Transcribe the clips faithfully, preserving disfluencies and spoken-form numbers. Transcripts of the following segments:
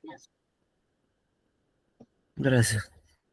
Gracias.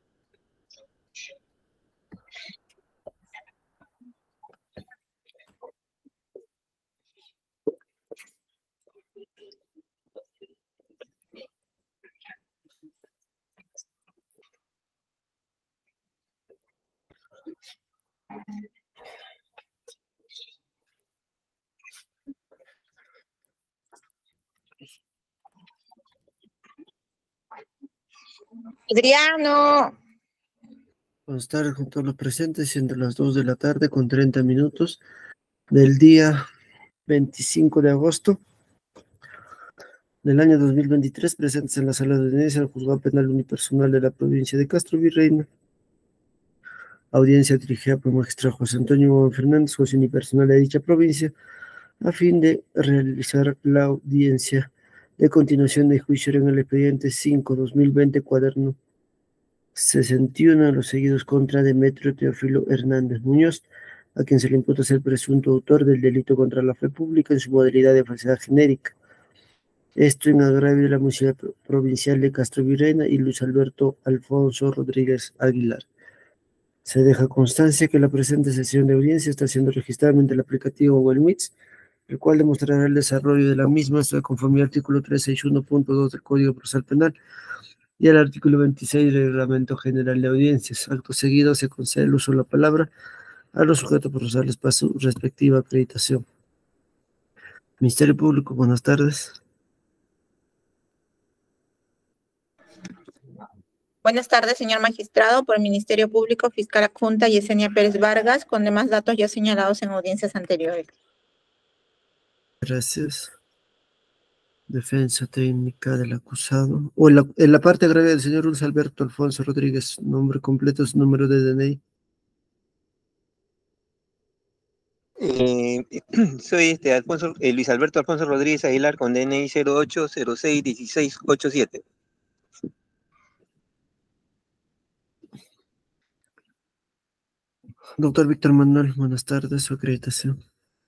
Adriano. Buenas tardes con todos los presentes, siendo las dos de la tarde con treinta minutos del día veinticinco de agosto del año dos mil veintitrés, presentes en la sala de audiencia del Juzgado Penal Unipersonal de la provincia de Castro Virreina. Audiencia dirigida por el magistrado José Antonio Fernández, juez unipersonal de dicha provincia, a fin de realizar la audiencia de continuación de juicio en el expediente cinco dos mil veinte, cuaderno sesenta y uno, los seguidos contra Demetrio Teófilo Hernández Muñoz, a quien se le imputa ser presunto autor del delito contra la fe pública en su modalidad de falsedad genérica. Esto en agravio de la Municipalidad Provincial de Castro Virreina y Luis Alberto Alfonso Rodríguez Aguilar. Se deja constancia que la presente sesión de audiencia está siendo registrada mediante el aplicativo Google Meets, el cual demostrará el desarrollo de la misma de conformidad al artículo trescientos sesenta y uno punto dos del Código Procesal Penal y al artículo veintiséis del Reglamento General de Audiencias. Acto seguido se concede el uso de la palabra a los sujetos procesales para su respectiva acreditación. Ministerio Público, buenas tardes. Buenas tardes, señor magistrado. Por el Ministerio Público, fiscal adjunta Yesenia Pérez Vargas, con demás datos ya señalados en audiencias anteriores. Gracias. Defensa técnica del acusado. O en la, en la parte agravia del señor Luis Alberto Alfonso Rodríguez, nombre completo, su número de D N I. Eh, soy este Alfonso, eh, Luis Alberto Alfonso Rodríguez Aguilar, con D N I cero ocho cero seis uno seis ocho siete. Doctor Víctor Manuel, buenas tardes, su acreditación.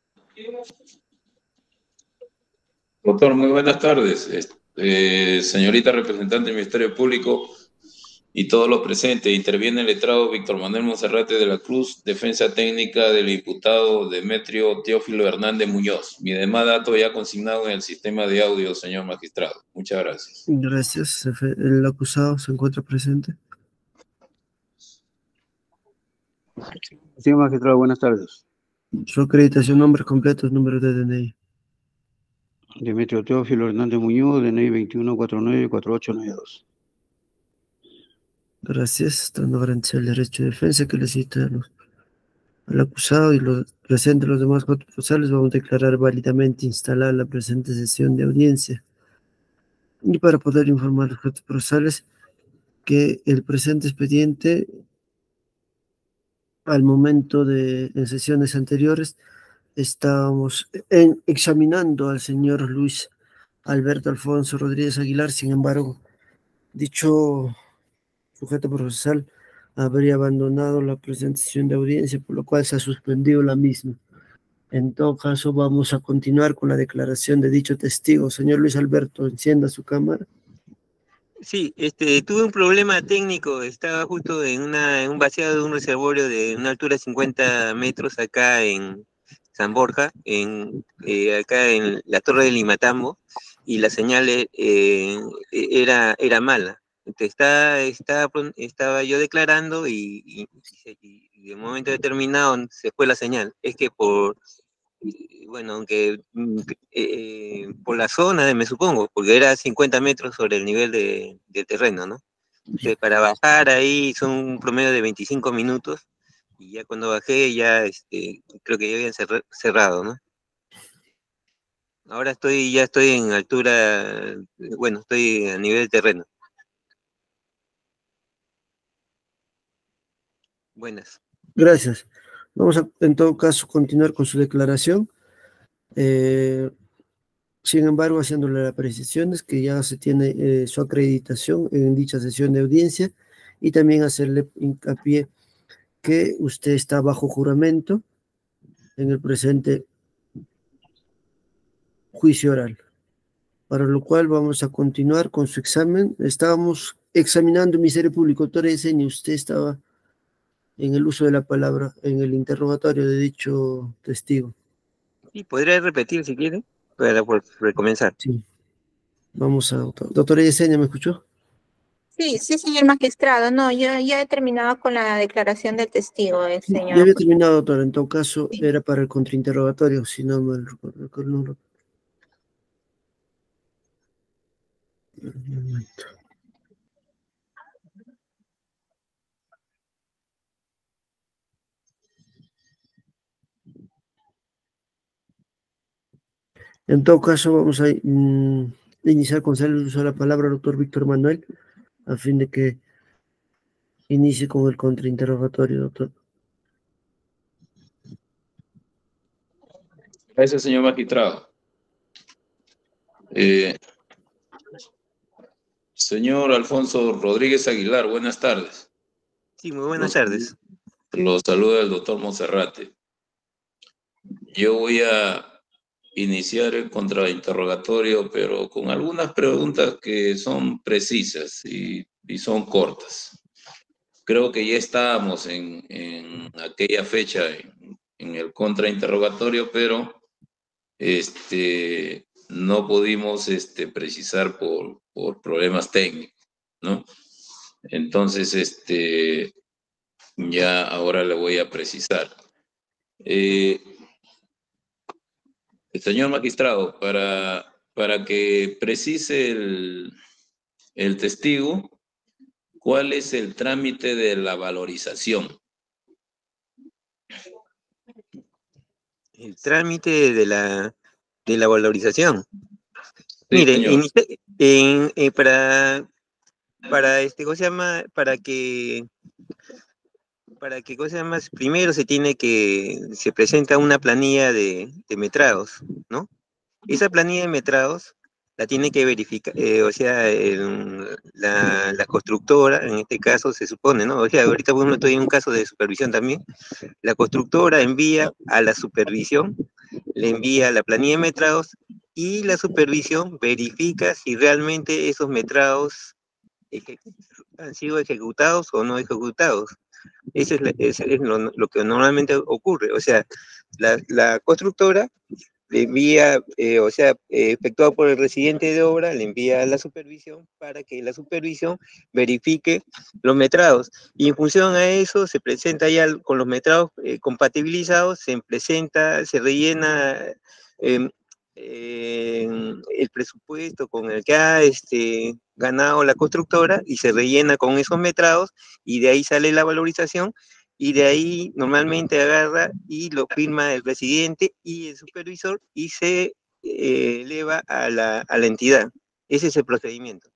Doctor, muy buenas tardes. Eh, señorita representante del Ministerio Público y todos los presentes, interviene el letrado Víctor Manuel Monserrate de la Cruz, defensa técnica del imputado Demetrio Teófilo Hernández Muñoz. Mi demás dato ya consignado en el sistema de audio, señor magistrado. Muchas gracias. Gracias. ¿El acusado se encuentra presente? Señor magistrado, buenas tardes. Su acreditación, nombre completo, número de D N I. Demetrio Teófilo Hernández Muñoz, D N I veintiuno cuarenta y nueve cuarenta y ocho noventa y dos. Gracias. Estando garantizado el derecho de defensa que le cita a los, al acusado y los presentes los demás cuatro procesales, vamos a declarar válidamente instalada la presente sesión de audiencia. Y para poder informar a los cuatro procesales que el presente expediente, al momento de en sesiones anteriores, estábamos en, examinando al señor Luis Alberto Alfonso Rodríguez Aguilar. Sin embargo, dicho sujeto procesal habría abandonado la presente sesión de audiencia, por lo cual se ha suspendido la misma. En todo caso, vamos a continuar con la declaración de dicho testigo. Señor Luis Alberto, encienda su cámara. Sí, este, tuve un problema técnico. Estaba justo en, una, en un vaciado de un reservorio de una altura de cincuenta metros acá en San Borja, en, eh, acá en la Torre del Limatambo, y la señal eh, era, era mala. Entonces, está, está, estaba yo declarando y, y, y, y de un momento determinado se fue la señal. Es que por, bueno, aunque eh, por la zona, me supongo, porque era cincuenta metros sobre el nivel de, del terreno, ¿no? Entonces, para bajar ahí son un promedio de veinticinco minutos, y ya cuando bajé ya este, creo que ya habían cerrado, ¿no? Ahora estoy, ya estoy en altura, bueno, estoy a nivel del terreno. Buenas. Gracias. Vamos a, en todo caso, continuar con su declaración. Eh, sin embargo, haciéndole las precisiones que ya se tiene eh, su acreditación en dicha sesión de audiencia, y también hacerle hincapié que usted está bajo juramento en el presente juicio oral. para lo cual vamos a continuar con su examen. Estábamos examinando Ministerio Público. Doctor Yesenia, usted estaba en el uso de la palabra, en el interrogatorio de dicho testigo. Sí, podría repetir si quiere, para por- recomenzar. Sí. Vamos a... Doctora Yesenia, ¿me escuchó? Sí, sí, señor magistrado. No, yo ya he terminado con la declaración del testigo, el Sí, ya señor. había terminado, doctora. En todo caso, Sí. era para el contrainterrogatorio, si no me recuerdo. No, no. Un momento. En todo caso, vamos a mm, iniciar con el uso de la palabra al doctor Víctor Manuel, a fin de que inicie con el contrainterrogatorio, doctor. Gracias, señor magistrado. Eh, señor Alfonso Rodríguez Aguilar, buenas tardes. Sí, muy buenas Los, tardes. los saluda el doctor Monserrate. Yo voy a iniciar el contrainterrogatorio, pero con algunas preguntas que son precisas y, y son cortas. Creo que ya estábamos en, en aquella fecha en, en el contrainterrogatorio, pero este, no pudimos este, precisar por, por problemas técnicos, ¿no? Entonces, este, ya ahora le voy a precisar. Eh, señor magistrado, para, para que precise el, el testigo, ¿cuál es el trámite de la valorización? El trámite de la, de la valorización. Sí, Mire, señor. inicia- en, eh, para, para este, ¿cómo se llama? Para que, para que, ¿cómo se llama? Primero se tiene que, se presenta una planilla de, de metrados, ¿no? Esa planilla de metrados la tiene que verificar, eh, o sea, el- la, la constructora, en este caso se supone, ¿no? O sea, ahorita por ejemplo estoy en un caso de supervisión también, la constructora envía a la supervisión, le envía la planilla de metrados y la supervisión verifica si realmente esos metrados eje- han sido ejecutados o no ejecutados. Eso es, la- ese es lo, lo que normalmente ocurre. O sea, la, la constructora le envía, eh, o sea, eh, efectuado por el residente de obra, le envía a la supervisión para que la supervisión verifique los metrados. Y en función a eso, se presenta ya con los metrados eh, compatibilizados, se presenta, se rellena eh, eh, el presupuesto con el que ha este, ganado la constructora y se rellena con esos metrados y de ahí sale la valorización y de ahí normalmente agarra y lo firma el residente y el supervisor y se eh, eleva a la, a la entidad. Ese es el procedimiento.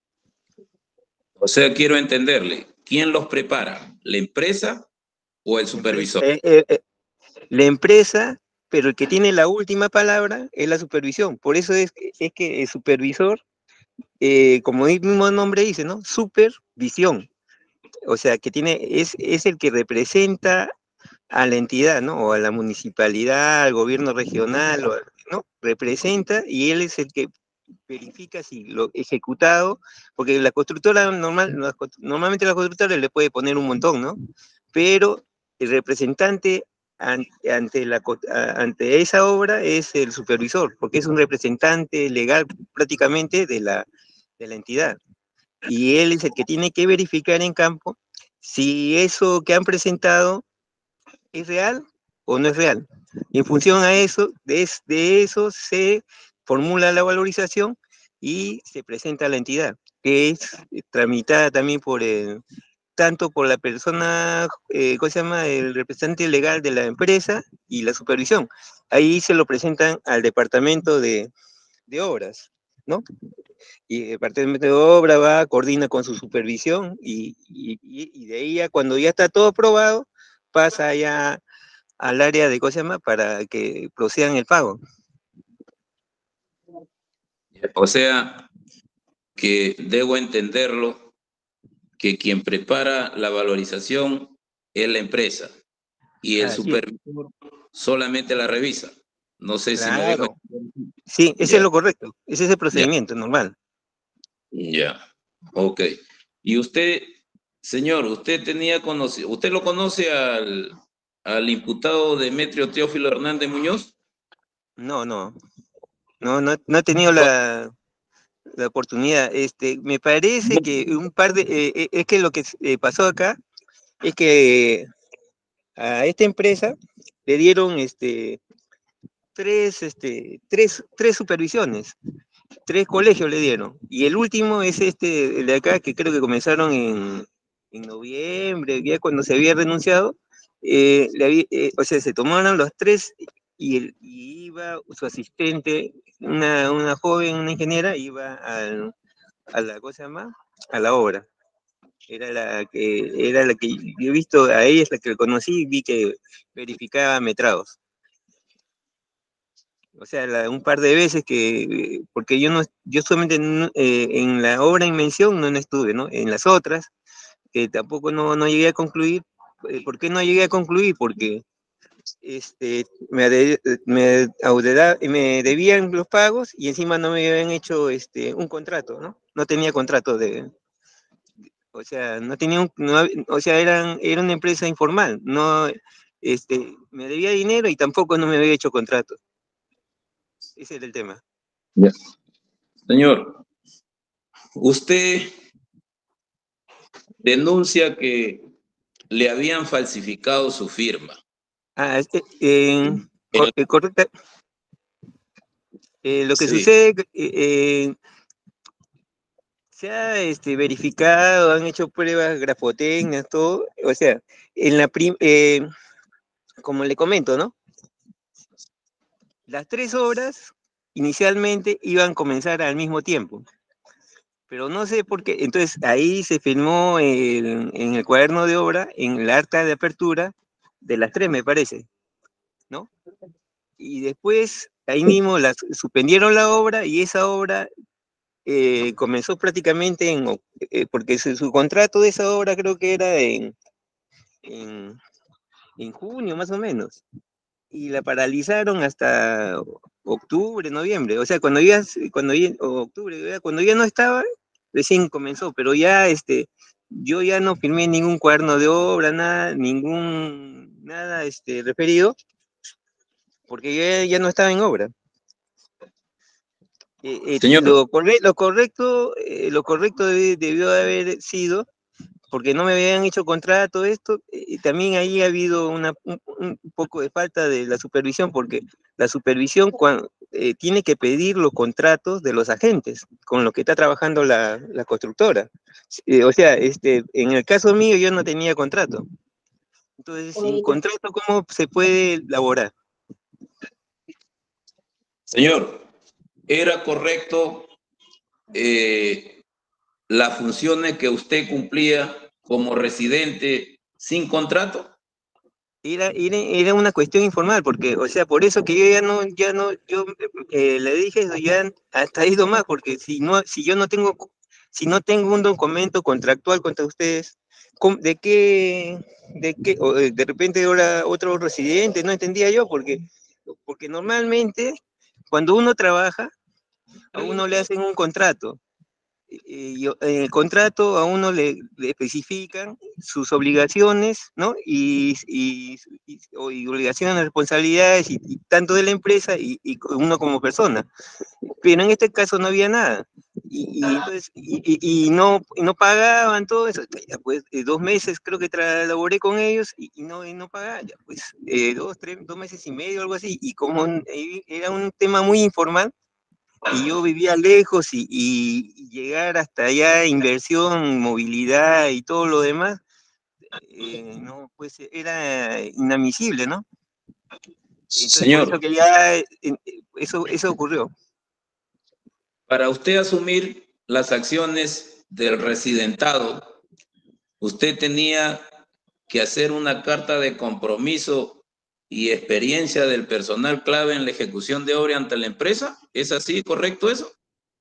O sea, quiero entenderle, ¿quién los prepara? ¿La empresa o el supervisor? Eh, eh, eh, la empresa, pero el que tiene la última palabra es la supervisión. Por eso es, es que el supervisor, eh, como el mismo nombre dice, ¿no? Supervisión. O sea, que tiene, es, es el que representa a la entidad, ¿no? O a la municipalidad, al gobierno regional, o, ¿no? Representa y él es el que verifica si lo ejecutado, porque la constructora normal, normalmente la constructora le puede poner un montón, ¿no? Pero el representante ante, ante, la, ante esa obra es el supervisor, porque es un representante legal prácticamente de la, de la entidad. Y él es el que tiene que verificar en campo si eso que han presentado es real o no es real. Y en función a eso, de, de eso se formula la valorización y se presenta a la entidad, que es tramitada también por el, tanto por la persona, eh, ¿cómo se llama? El representante legal de la empresa y la supervisión. Ahí se lo presentan al departamento de, de obras, ¿no? Y el departamento de obra va, coordina con su supervisión y, y, y de ahí ya cuando ya está todo aprobado, pasa ya al área de, ¿cómo se llama? Para que procedan el pago. O sea, que debo entenderlo, que quien prepara la valorización es la empresa y el Así es. supervisor solamente la revisa. No sé si me Claro. dejo. Sí, ese Ya. es lo correcto. Ese es el procedimiento normal. Ya, ok. Y usted, señor, usted tenía conocido, ¿usted lo conoce al, al imputado Demetrio Teófilo Hernández Muñoz? No, no. No, no, no he tenido la, la oportunidad. Este, me parece que un par de, eh, eh, es que lo que eh, pasó acá es que a esta empresa le dieron este tres, este, tres, tres supervisiones, tres colegios le dieron. Y el último es este, el de acá, que creo que comenzaron en, en noviembre, ya cuando se había renunciado. Eh, le había- eh, o sea, se tomaron los tres y, el, y iba su asistente, una, una joven, una ingeniera, iba al, a la, ¿cómo se llama? A la obra. Era la que, era la que yo he visto, a ella es la que conocí y vi que verificaba metrados. O sea, la, un par de veces que, porque yo no, yo solamente no, eh, en la obra en mención no, no estuve, ¿no? En las otras, que tampoco no, no llegué a concluir. Eh, ¿Por qué no llegué a concluir? Porque este, me, de, me, audera, me debían los pagos y encima no me habían hecho este, un contrato, ¿no? No tenía contrato de, o sea, no tenía un, no, o sea, eran, era una empresa informal, no, este, me debía dinero y tampoco no me había hecho contrato. Ese era el tema. Ya. Señor, usted denuncia que le habían falsificado su firma. Ah, este, eh, cor, eh, correcta. Eh, lo que Sí. sucede, eh, eh, se ha este, verificado, han hecho pruebas grafotécnicas, todo, o sea, en la prim, eh, como le comento, ¿no? Las tres obras inicialmente iban a comenzar al mismo tiempo, pero no sé por qué, entonces ahí se firmó el, en el cuaderno de obra, en el acta de apertura, de las tres me parece, ¿no? Y después, ahí mismo las, suspendieron la obra y esa obra eh, comenzó prácticamente en, eh, porque su, su contrato de esa obra creo que era en, en, en junio más o menos, y la paralizaron hasta octubre, noviembre, o sea, cuando ya, cuando ya, octubre, cuando ya no estaba, recién comenzó, pero ya, este, yo ya no firmé ningún cuaderno de obra, nada, ningún, nada, este, referido, porque ya, ya no estaba en obra. Eh, eh, Señor. lo, corre, lo correcto, eh, lo correcto debe, debió haber sido, porque no me habían hecho contrato esto, y eh, también ahí ha habido una, un, un, poco de falta de la supervisión, porque la supervisión cuando, eh, tiene que pedir los contratos de los agentes con los que está trabajando la, la constructora. Eh, o sea, este, en el caso mío yo no tenía contrato. Entonces, sin contrato, ¿cómo se puede elaborar? Señor, ¿era correcto eh, las funciones que usted cumplía como residente sin contrato? Era, era, era una cuestión informal, porque, o sea, por eso que yo ya no, ya no, yo eh, le dije eso, ya hasta ido más, porque si no, si yo no tengo, si no tengo un documento contractual contra ustedes, ¿de qué, de qué, o de repente ahora otro residente? No entendía yo, porque, porque normalmente cuando uno trabaja, a uno le hacen un contrato. Y en el contrato a uno le, le especifican sus obligaciones, ¿no? Y, y, y, y obligaciones, responsabilidades, y, y tanto de la empresa y, y uno como persona. Pero en este caso no había nada. Y, y, entonces, y, y no, y no pagaban todo eso. Ya, pues eh, dos meses creo que laboré con ellos y, y, no, y no pagaban. Ya, pues eh, dos, tres, dos meses y medio, algo así. Y como eh, era un tema muy informal, y yo vivía lejos y, y llegar hasta allá, inversión, movilidad y todo lo demás, eh, no, pues era inadmisible, ¿no? Entonces, Señor, por eso que ya eh, eso, eso ocurrió. Para usted asumir las acciones del residentado, usted tenía que hacer una carta de compromiso y experiencia del personal clave en la ejecución de obra ante la empresa. ¿Es así, correcto eso?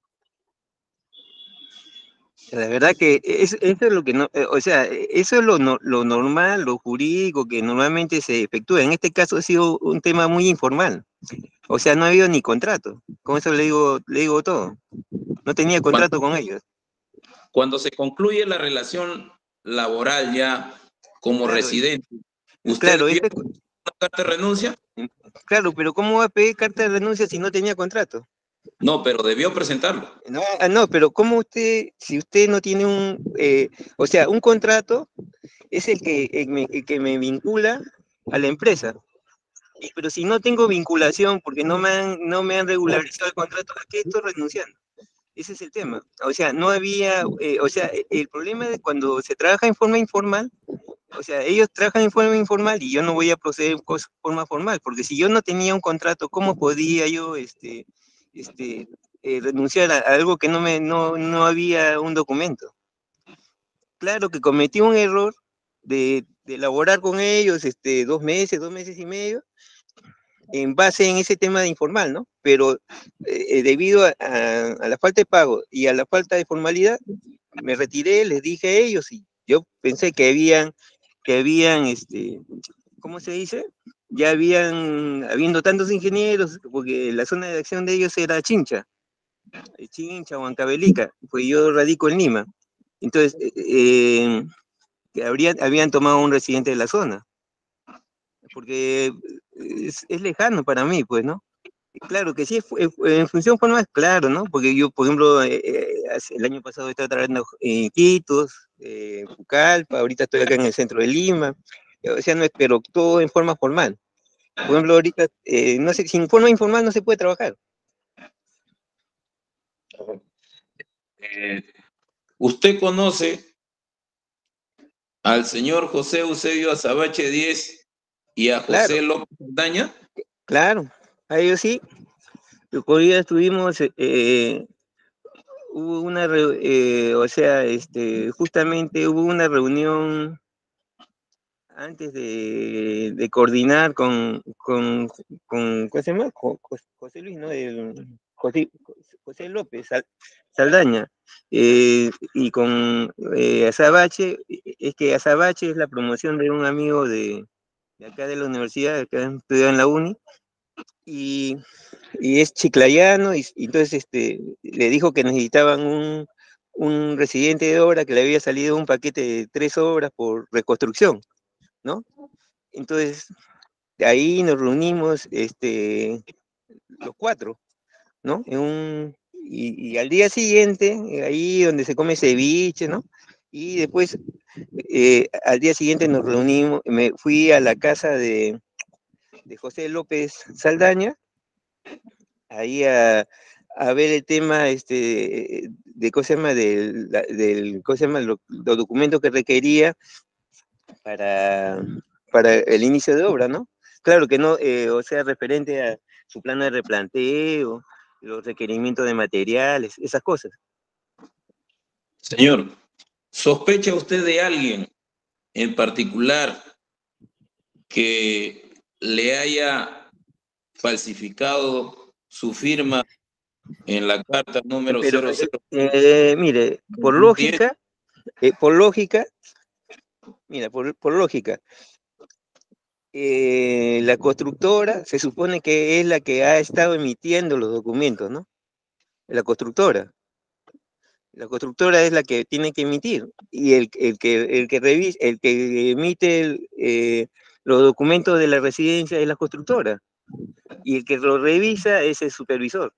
La verdad que es, eso es lo que no, o sea, eso es lo, no, lo normal, lo jurídico que normalmente se efectúa. En este caso ha sido un tema muy informal. O sea, no ha habido ni contrato. Con eso le digo, le digo todo. No tenía contrato Cuando, con ellos. cuando se concluye la relación laboral ya como Claro, residente, ¿usted claro, vio ese, una carta de renuncia? claro, pero ¿cómo va a pedir carta de renuncia si no tenía contrato? No, pero debió presentarlo. No, ah, no, pero ¿cómo usted, si usted no tiene un, eh, o sea, un contrato es el que, el me, el que me vincula a la empresa? Y- Pero si no tengo vinculación porque no me han, no me han regularizado el contrato, ¿a qué estoy renunciando? Ese es el tema. O sea, no había, eh, o sea, e- el problema de cuando se trabaja en forma informal, o sea, ellos trabajan en forma informal y yo no voy a proceder en cos- forma formal, porque si yo no tenía un contrato, ¿cómo podía yo, este, este, eh, renunciar a, a algo que no me, no, no había un documento? Claro que cometí un error de, de elaborar con ellos, este, dos meses, dos meses y medio, en base en ese tema de informal, ¿no? Pero eh, debido a, a, a la falta de pago y a la falta de formalidad, me retiré, les dije a ellos y yo pensé que habían, que habían, este, ¿cómo se dice? Ya habían, habiendo tantos ingenieros, porque la zona de acción de ellos era Chincha, eh, Chincha, Huancavelica, pues yo radico en Lima. Entonces, eh, eh, que habrían, habían tomado un residente de la zona, porque es, es lejano para mí, pues, ¿no? Claro que sí, fu- eh, en función formal, claro, ¿no? Porque yo, por ejemplo, eh, eh, hace- el año pasado estaba trabajando en Iquitos, eh, Pucallpa, ahorita estoy acá en el centro de Lima, eh, o sea, no es, pero todo en forma formal. Por ejemplo, ahorita, eh, no sé, sin forma informal no se puede trabajar. Eh, ¿Usted conoce al señor José Eusebio Azabache diez y a Claro, José López Daña? claro, a ellos sí. Hoy día estuvimos, eh, eh, hubo una, re- eh, o sea, este, justamente hubo una reunión antes de, de coordinar con, con, con, ¿cómo se llama? Jo- Jo- José Luis, ¿no? El- José, José López Sal- Saldaña, eh, y con eh, Azabache, es que Azabache es la promoción de un amigo de, de acá de la universidad, que ha estudiado en la uni, y, y es chiclayano, y, y entonces este, le dijo que necesitaban un, un residente de obra que le había salido un paquete de tres obras por reconstrucción, ¿no? Entonces, de ahí nos reunimos este, los cuatro, ¿no? En un, y, y al día siguiente, eh, ahí donde se come ceviche, ¿no? Y después, eh, al día siguiente nos reunimos, me fui a la casa de, de José López Saldaña, ahí a, a ver el tema este, de cosa llama del, la- del cosa llama lo- los documentos que requería para, para el inicio de obra, ¿no? Claro que no, eh, o sea, referente a su plano de replanteo, los requerimientos de materiales, esas cosas. Señor, ¿sospecha usted de alguien en particular que le haya falsificado su firma en la carta número Pero, cero cero eh, mire, por diez? lógica, eh, por lógica, mira, por, por lógica, eh, la constructora se supone que es la que ha estado emitiendo los documentos, ¿no? La constructora. La constructora es la que tiene que emitir y el, el que, el que revisa, el que emite el, eh, los documentos de la residencia es la constructora y el que lo revisa es el supervisor.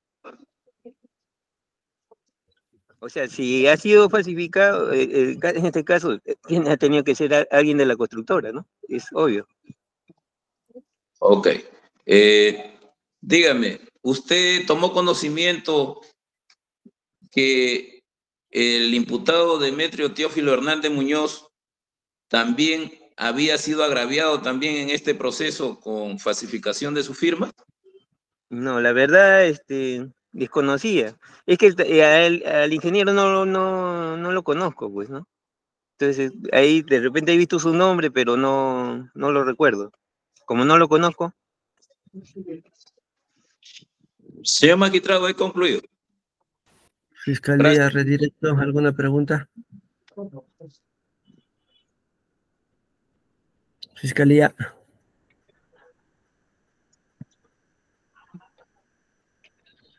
O sea, si ha sido falsificado, eh, eh, en este caso eh, tiene- ha tenido que ser a- alguien de la constructora, ¿no? Es obvio. Ok. Eh, dígame, ¿usted tomó conocimiento que el imputado Demetrio Teófilo Hernández Muñoz también había sido agraviado también en este proceso con falsificación de su firma? No, la verdad, este, desconocía. Es que el- eh, a él- al ingeniero no, lo- no, no lo conozco, pues, ¿no? Entonces, ahí de repente he visto su nombre, pero no, no lo recuerdo. Como no lo conozco, Señor magistrado, he concluido. Fiscalía, Gracias. redirecto, ¿alguna pregunta? Fiscalía.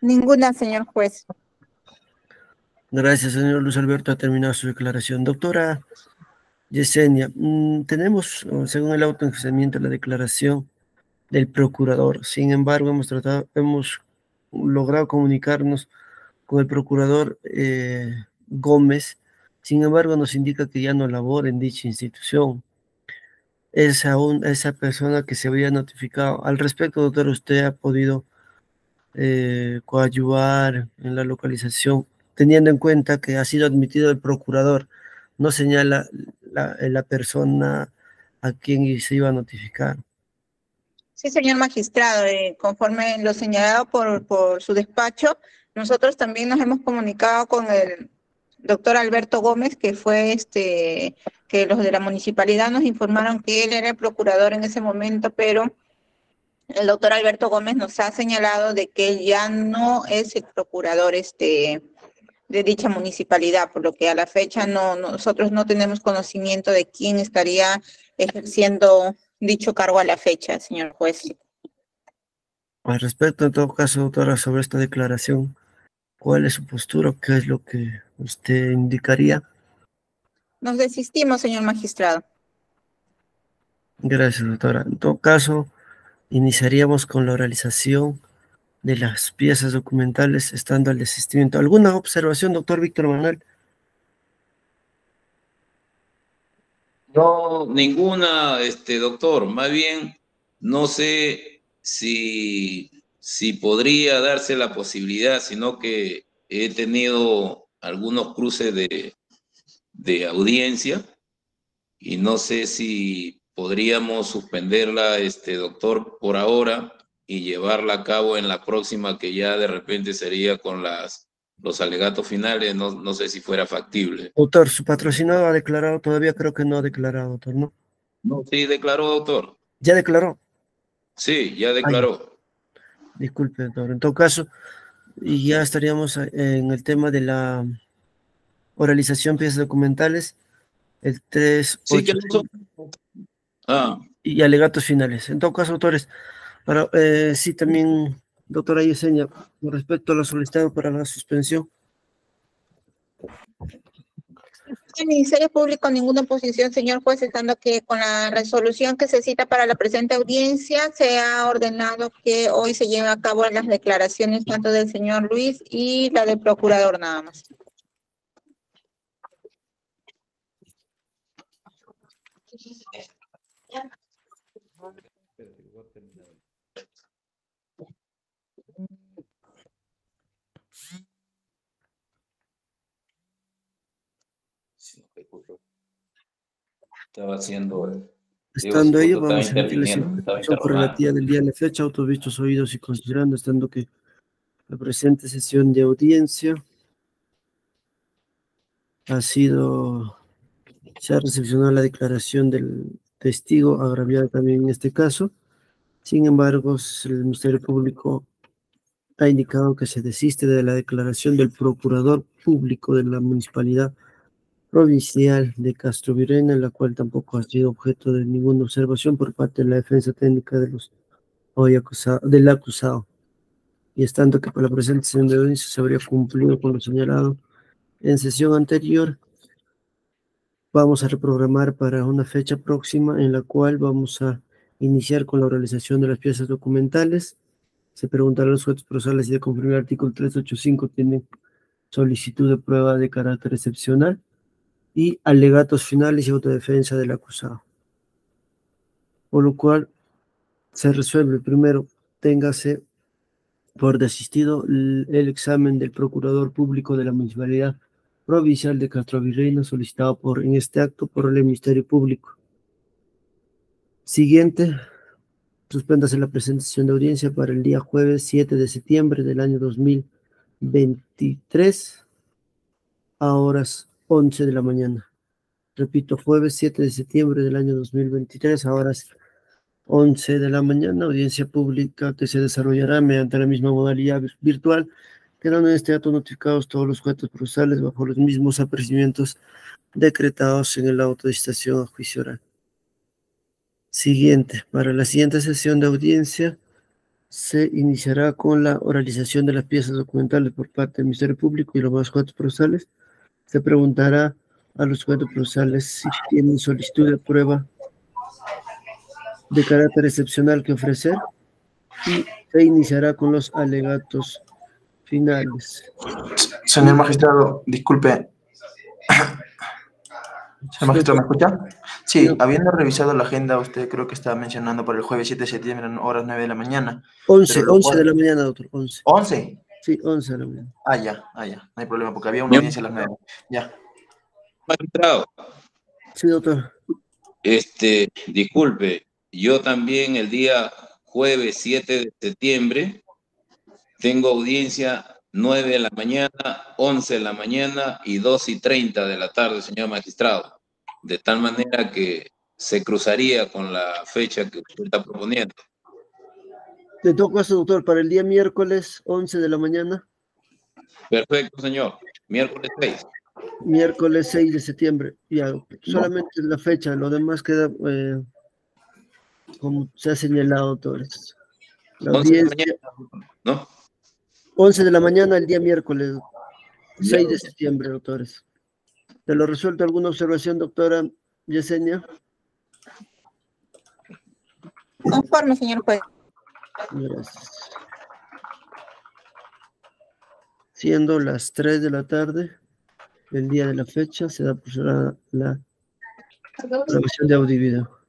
Ninguna, señor juez. Gracias, señor Luis Alberto. Ha terminado su declaración. Doctora Yesenia, mmm, tenemos, según el auto de enjuiciamiento, la declaración del procurador. Sin embargo, hemos tratado, hemos logrado comunicarnos con el procurador eh, Gómez. Sin embargo, nos indica que ya no labora en dicha institución. Es aún esa persona que se había notificado. Al respecto, doctor, ¿usted ha podido eh, coadyuvar en la localización, teniendo en cuenta que ha sido admitido el procurador? No señala la, la persona a quien se iba a notificar. Sí, señor magistrado, eh, conforme lo señalado por, por su despacho, nosotros también nos hemos comunicado con el doctor Alberto Gómez, que fue este, que los de la municipalidad nos informaron que él era el procurador en ese momento, pero el doctor Alberto Gómez nos ha señalado de que él ya no es el procurador este, de dicha municipalidad, por lo que a la fecha no, nosotros no tenemos conocimiento de quién estaría ejerciendo dicho cargo a la fecha, señor juez. Al respecto, en todo caso, doctora, sobre esta declaración, ¿cuál es su postura? ¿Qué es lo que usted indicaría? Nos desistimos, señor magistrado. Gracias, doctora. En todo caso, iniciaríamos con la oralización de las piezas documentales, estando al desistimiento. ¿Alguna observación, doctor Víctor Manuel? No, ninguna, este, doctor. Más bien, no sé si, si podría darse la posibilidad, sino que he tenido algunos cruces de, de audiencia y no sé si podríamos suspenderla, este, doctor, por ahora y llevarla a cabo en la próxima, que ya de repente sería con las, los alegatos finales. No, no sé si fuera factible. Doctor, su patrocinado ha declarado, todavía creo que no ha declarado, doctor, ¿no? No, sí, declaró, doctor. ¿Ya declaró? Sí, ya declaró. Ay, disculpe, doctor. En todo caso, y ya estaríamos en el tema de la oralización de piezas documentales, el tres, Sí, ocho que no son- Ah, y alegatos finales. En todo caso, doctores, para, eh, sí, también, doctora Yesenia, con respecto a lo solicitado para la suspensión. El Ministerio Público ninguna oposición, señor juez, estando que con la resolución que se cita para la presente audiencia se ha ordenado que hoy se lleve a cabo las declaraciones tanto del señor Luis y la del procurador nada más. estaba haciendo... Estando Digo, ello, justo vamos a estaba emitir la interviniendo, estaba información correlativa del día de la fecha, autos vistos, oídos y considerando, estando que la presente sesión de audiencia ha sido, se ha recepcionado la declaración del testigo agraviado también en este caso. Sin embargo, el Ministerio Público ha indicado que se desiste de la declaración del Procurador Público de la Municipalidad Provincial de Castrovirreyna, en la cual tampoco ha sido objeto de ninguna observación por parte de la defensa técnica de los hoy acusado, del acusado. Y estando que por la presente sesión de audiencia se habría cumplido con lo señalado en sesión anterior, vamos a reprogramar para una fecha próxima en la cual vamos a iniciar con la realización de las piezas documentales. Se preguntará a los jueces procesales si de cumplir el artículo trescientos ochenta y cinco tienen solicitud de prueba de carácter excepcional y alegatos finales y autodefensa del acusado. Por lo cual se resuelve primero, téngase por desistido el, el examen del Procurador Público de la Municipalidad Provincial de Castrovirreyna solicitado por, en este acto por el Ministerio Público. Siguiente, suspéndase la presente sesión de audiencia para el día jueves siete de septiembre del año dos mil veintitrés a horas once de la mañana. Repito, jueves siete de septiembre del año dos mil veintitrés a horas once de la mañana, audiencia pública que se desarrollará mediante la misma modalidad virtual, quedando en este dato notificados todos los jueces procesales bajo los mismos apercibimientos decretados en el auto de citación a juicio oral. Siguiente, para la siguiente sesión de audiencia se iniciará con la oralización de las piezas documentales por parte del Ministerio Público y los demás sujetos procesales. Se preguntará a los sujetos procesales si tienen solicitud de prueba de carácter excepcional que ofrecer y se iniciará con los alegatos finales. Señor magistrado, disculpe. Señor magistrado, ¿me escucha? Sí, Sí. habiendo revisado la agenda, usted creo que estaba mencionando para el jueves siete de septiembre, a horas nueve de la mañana. once, Pero lo once cual- de la mañana, doctor, once. ¿once? Sí, once de la mañana. Ah, ya, ah, ya, no hay problema, porque había una Señor- audiencia a las nueve. Ya. Magistrado, Sí, doctor. este, disculpe, yo también el día jueves siete de septiembre tengo audiencia nueve de la mañana, once de la mañana y dos y treinta de la tarde, señor magistrado. De tal manera que se cruzaría con la fecha que usted está proponiendo. De todo caso, doctor, para el día miércoles, once de la mañana, Perfecto, señor. Miércoles seis. miércoles seis de septiembre. Ya, solamente la fecha, lo demás queda eh, como se ha señalado, doctores. La once de la audiencia, mañana, ¿no? once de la mañana el día miércoles, seis de septiembre, doctores. ¿De lo resuelto alguna observación, doctora Yesenia? Conforme, señor juez. Gracias. Siendo las tres de la tarde, el día de la fecha, se da por cerrada la grabación de audio y video.